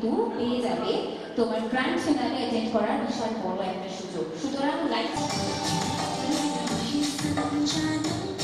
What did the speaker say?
কিন্তু পেয়ে যাবে তোমার গ্র্যান্ড ফিনালে অ্যাটেন্ড করার বিশাল বড় একটা সুযোগ। সুতরাং লাইক